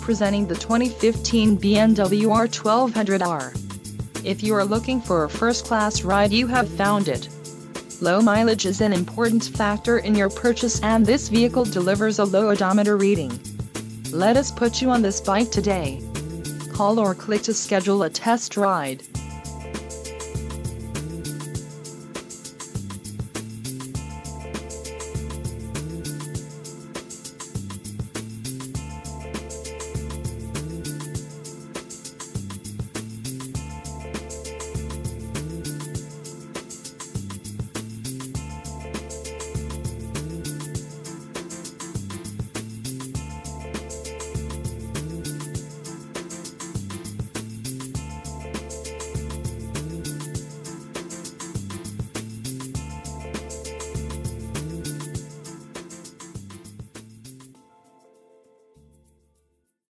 presenting the 2015 BMW R1200R. If you are looking for a first-class ride, you have found it. Low mileage is an important factor in your purchase, and this vehicle delivers a low odometer reading. Let us put you on this bike today. Call or click to schedule a test ride.